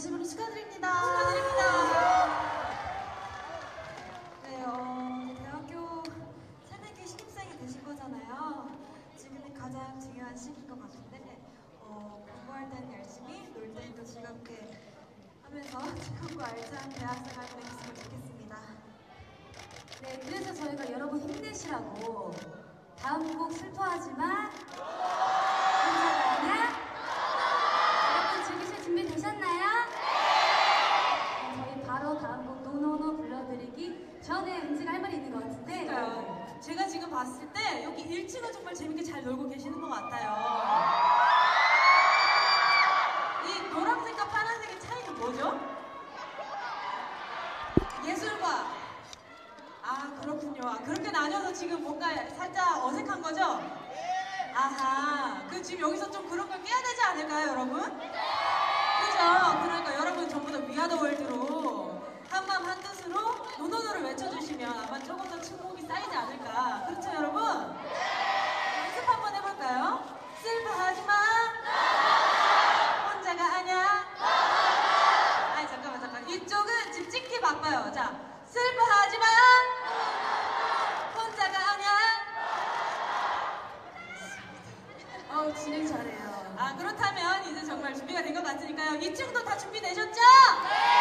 진심으로 축하드립니다. 네, 이제 대학교 새내기 신입생이 되신 거잖아요. 지금이 가장 중요한 시기인 것 같은데 공부할 때는 열심히, 놀 때는 또 즐겁게 하면서 즐겁고 알찬 대학생활 보내셨으면 좋겠습니다. 네, 그래서 저희가 여러분 힘내시라고 다음 곡 슬퍼하지만 괜찮아요? 여러분 즐기실 준비 되셨나요? 네, 저희 바로 다음 곡 노노노 불러드리기 전에 은지가 할 말이 있는 것 같은데. 그러니까요. 제가 지금 봤을 때 여기 1층은 정말 재밌게 잘 놀고 계시는 것 같아요. 이 노란색과 파란색의 차이는 뭐죠? 예술과. 아, 그렇군요. 아, 그렇게 나뉘어서 지금 뭔가 살짝 어색한 거죠? 아하. 그 지금 여기서 좀 그런 걸 깨야 되지 않을까요, 여러분? 그죠? 그러니까 여러분 전부 다 위아더 월드로 한마음 한뜻으로 노노노를 외쳐주시면 아마 조금 더 친목이 쌓이지 않을까. 그렇죠, 여러분? 연습 한번 해볼까요? 슬퍼하지마. 혼자가 아냐. 아니, 잠깐. 이쪽은 집짓기 바빠요. 자, 슬퍼하지마. 혼자가 아냐. 진행 잘해요. 아, 그렇다면 이제 정말 준비가 된 것 같으니까요. 2층도 다 준비되셨죠? 네!